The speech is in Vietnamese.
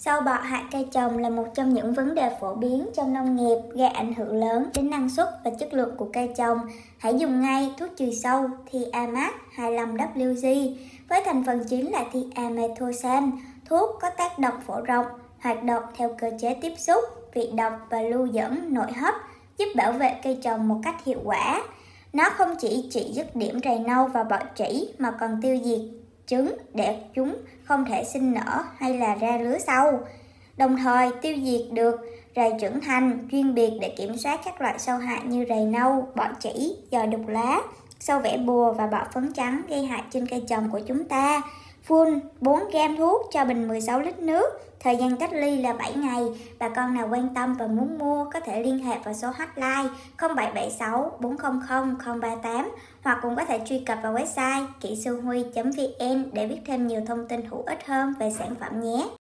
Sâu bọ hại cây trồng là một trong những vấn đề phổ biến trong nông nghiệp, gây ảnh hưởng lớn đến năng suất và chất lượng của cây trồng. Hãy dùng ngay thuốc trừ sâu Thiamat 25WG với thành phần chính là thiamethoxam. Thuốc có tác động phổ rộng, hoạt động theo cơ chế tiếp xúc, vị độc và lưu dẫn nội hấp, giúp bảo vệ cây trồng một cách hiệu quả. Nó không chỉ trị dứt điểm rầy nâu và bọ trĩ mà còn tiêu diệt trứng để chúng không thể sinh nở hay là ra lứa sau. Đồng thời tiêu diệt được rầy trưởng thành chuyên biệt để kiểm soát các loại sâu hại như rầy nâu, bọ trĩ, giò đục lá, sâu vẽ bùa và bọ phấn trắng gây hại trên cây trồng của chúng ta. Phun 4 gram thuốc cho bình 16 lít nước. Thời gian cách ly là 7 ngày. Bà con nào quan tâm và muốn mua có thể liên hệ vào số hotline 0776 400 038 hoặc cũng có thể truy cập vào website kỹ sư huy.vn để biết thêm nhiều thông tin hữu ích hơn về sản phẩm nhé.